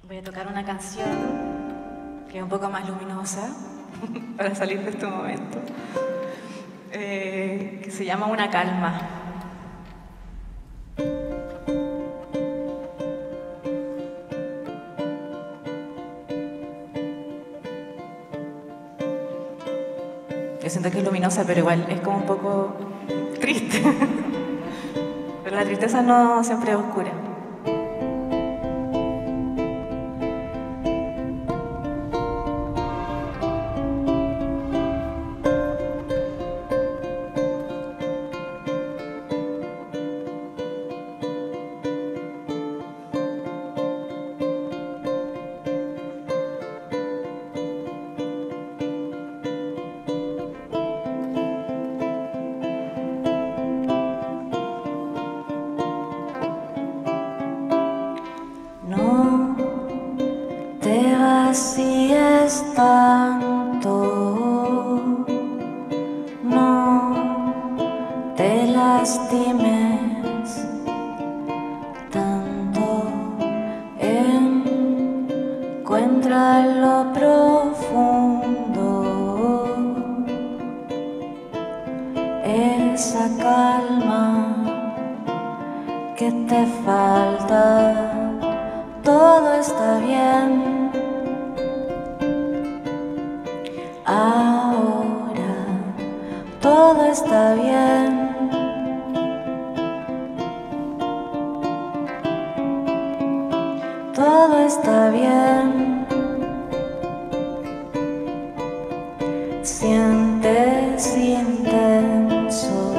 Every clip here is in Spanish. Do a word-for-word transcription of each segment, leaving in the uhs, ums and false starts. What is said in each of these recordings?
Voy a tocar una canción que es un poco más luminosa para salir de este momento, eh, que se llama Una calma. Yo siento que es luminosa, pero igual es como un poco triste. Pero la tristeza no siempre es oscura. No te vacíes tanto, no te lastimes tanto, encuentra lo profundo, esa calma que te falta. Todo está bien, ahora todo está bien. Todo está bien. Sientes intenso.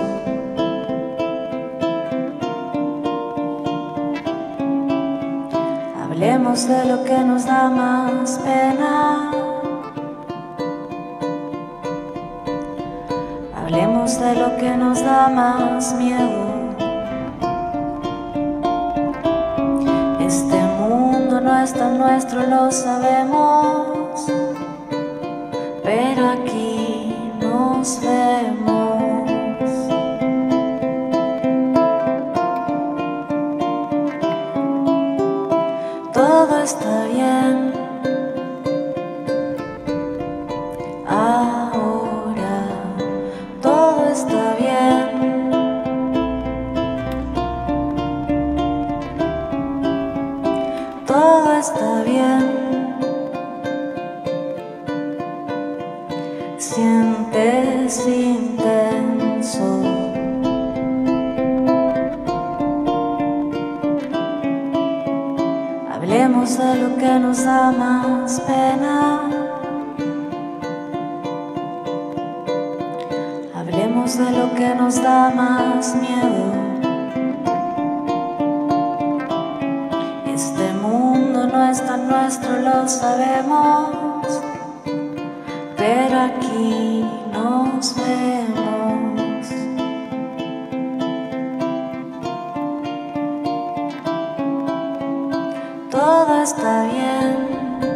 Hablemos de lo que nos da más pena. Hablemos de lo que nos da más miedo. Este mundo no es tan nuestro, lo sabemos, pero aquí nos vemos. Todo está bien, ahora todo está bien. Todo está bien. Sientes intenso. Hablemos de lo que nos da más pena. Hablemos de lo que nos da más miedo. Este mundo no es tan nuestro, lo sabemos, pero aquí nos vemos. Todo está bien,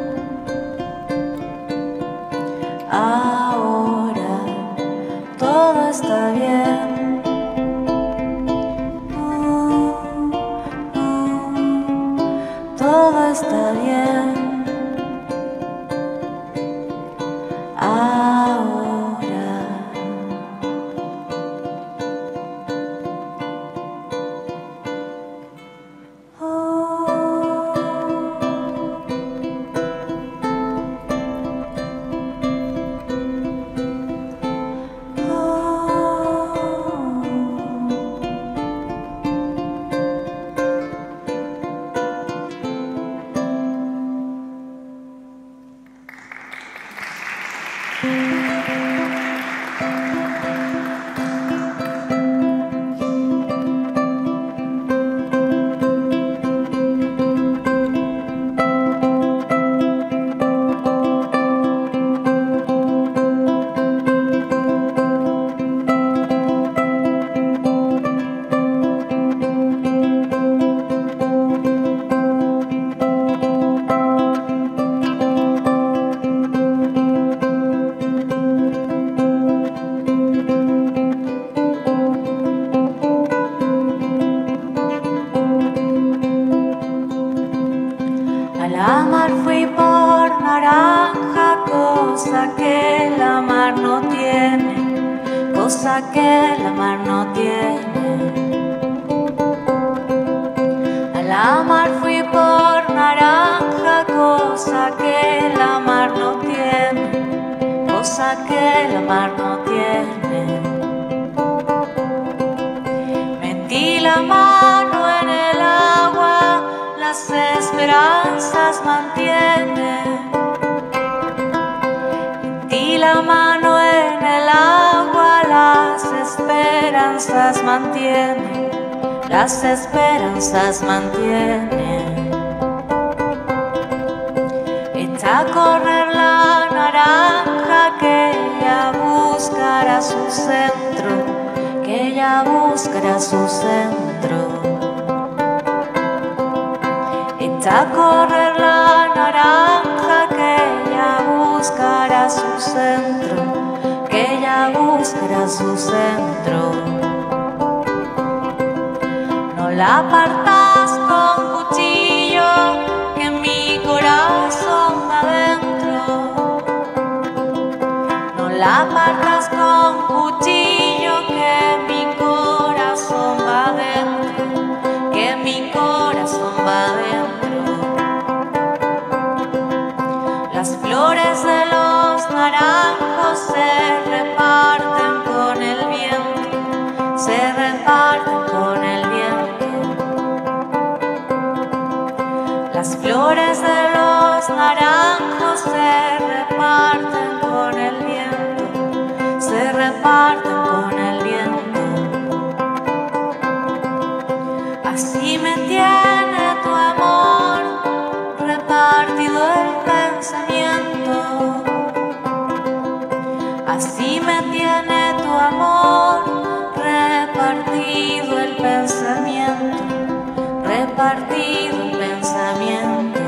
ahora todo está bien. Uh, uh, todo está bien, ahora. la mar fui por naranja, cosa que la mar no tiene, cosa que la mar no tiene. A la mar fui por naranja, cosa que la mar no tiene, cosa que la mar no tiene. Metí la mano en el agua, las esperanzas mantiene. Metí la mano en el agua, las esperanzas mantiene, las esperanzas mantiene. Echa a correr la naranja, que ella buscará su centro, que ella buscará su centro. Echa a correr la naranja, que ella buscará su centro, que ella buscará su centro. No la partas con cuchillo, que mi corazón va adentro. No la partas con cuchillo, que mi corazón va adentro, que mi corazón va adentro. Las flores de los naranjos se reparten con el viento, se reparten con el viento. Las flores de los naranjos se reparten con el viento, se reparten con el viento. Así me tiene tu amor, repartido el pensamiento. Así me tiene tu amor, repartido el pensamiento, repartido el pensamiento.